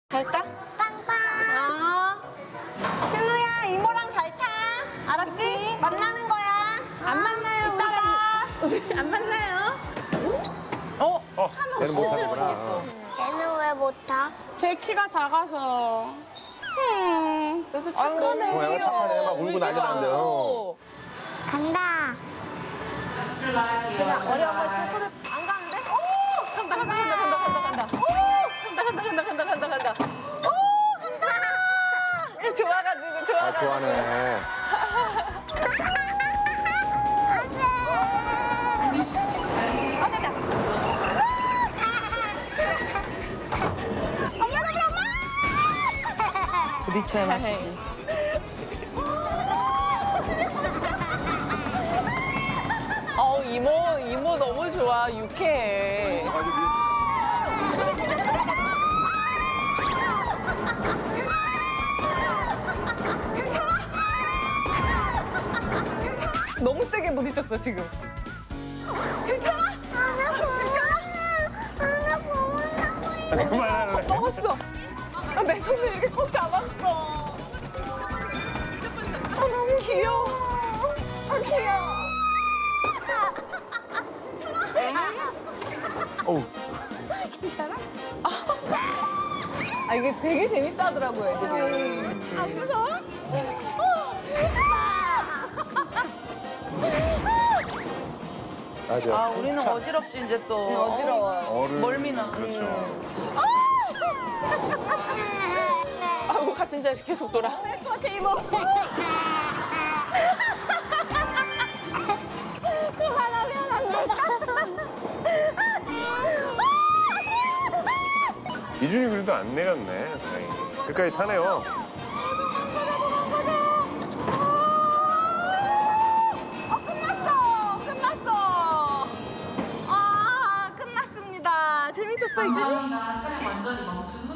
잘 타? 빵빵. 실루야, 이모랑 잘 타. 알았지? 만나는 거야. 안 만나요. 이따가. 안 만나요. 쟤는 못하는구나. 쟤는 왜 못 타? 제 키가 작아서. 그래도 착하네. 얘가 착하네. 막 울고 난리 나는데요. 간다. 어려운 거 있으면 손을 안 가는데? 오! 간다. 오! 간다. 오! 간다. 좋아가지고, 좋아가지고. 좋아하네. 부딪혀야 맛이지. 이모 너무 좋아. 유쾌해. 너무 세게 부딪혔어, 지금. 괜찮아? 그만하래. 먹었어. 내 손을 이렇게 꼭 잡았어. 너무 귀여워. 귀여워. 어우. 이게 되게 재밌어 하더라고요, 애들이. 안 무서워? 맞아. 우리는 어지럽지 이제 또. 어지러워. 멀미나. 그렇죠. 아이고, 같은 자리 계속 돌아. 같아, 이모. 그만하면 안 돼. 이준이 그래도 안 내렸네. 다행히. 끝까지 타네요. 끝났습니다. 재밌었어, 이제.